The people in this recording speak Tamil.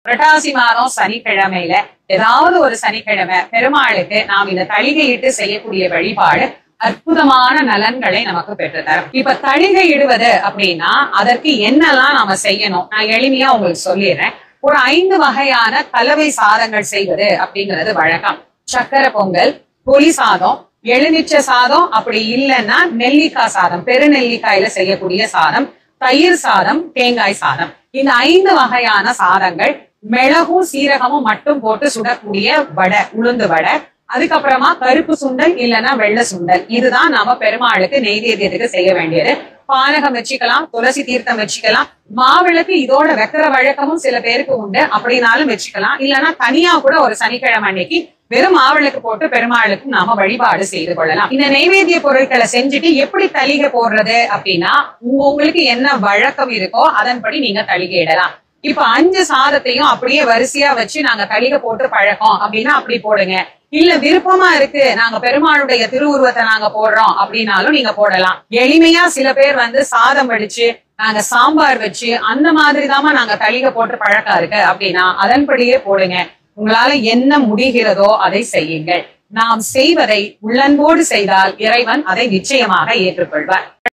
புரட்டாசி மாதம் சனிக்கிழமையில ஏதாவது ஒரு சனிக்கிழமை பெருமாளுக்கு நாம் இந்த தளிகையிட்டு செய்யக்கூடிய வழிபாடு அற்புதமான நலன்களை நமக்கு பெற்றுத்தரும். இப்ப தளிகை இடுவது அப்படின்னா அதற்கு என்னெல்லாம் நாம செய்யணும் நான் எளிமையா உங்களுக்கு சொல்லிடுறேன். ஒரு 5 வகையான கலவை சாதங்கள் செய்வது அப்படிங்கிறது வழக்கம். சக்கரை பொங்கல், புளி சாதம், எலுமிச்சை சாதம், அப்படி இல்லைன்னா நெல்லிக்காய் சாதம், பெருநெல்லிக்காயில செய்யக்கூடிய சாதம், தயிர் சாதம், தேங்காய் சாதம். இந்த 5 வகையான சாதங்கள் மிளகும் சீரகமும் மட்டும் போட்டு சுடக்கூடிய வடை, உளுந்து வடை. அதுக்கப்புறமா கருப்பு சுண்டல் இல்லைன்னா வெள்ளை சுண்டல். இதுதான் நாம பெருமாளுக்கு நெய்வேத்தியத்துக்கு செய்ய வேண்டியது. பானகம் வச்சுக்கலாம், துளசி தீர்த்தம் வச்சுக்கலாம், மாவிளக்கு இதோட வைக்கிற வழக்கமும் சில பேருக்கு உண்டு, அப்படின்னாலும் வச்சுக்கலாம். இல்லைன்னா தனியா கூட ஒரு சனிக்கிழமை அன்னைக்கு வெறும் மாவிளக்கு போட்டு பெருமாளுக்கு நாம வழிபாடு செய்து கொள்ளலாம். இந்த நெய்வேத்திய பொருட்களை செஞ்சுட்டு எப்படி தளிகை போடுறது அப்படின்னா உங்களுக்கு என்ன வழக்கம் இருக்கோ அதன்படி நீங்க தளிகை இடலாம். இப்ப 5 சாதத்தையும் அப்படியே வரிசையா வச்சு நாங்க தளிகை போட்டு பழக்கம் அப்படின்னா அப்படி போடுங்க. இல்ல விருப்பமா இருக்கு நாங்க பெருமாளுடைய திருவுருவத்தை நாங்க போடுறோம் அப்படின்னாலும் நீங்க போடலாம். எளிமையா சில பேர் சாதம் வடிச்சு நாங்க சாம்பார் வச்சு அந்த மாதிரி தாம நாங்க தளிகை போட்டு பழக்கம் இருக்கு அப்படின்னா அதன்படியே போடுங்க. உங்களால என்ன முடிகிறதோ அதை செய்யுங்கள். நாம் செய்வதை உள்ளன்போடு செய்தால் இறைவன் அதை நிச்சயமாக ஏற்றுக்கொள்வார்.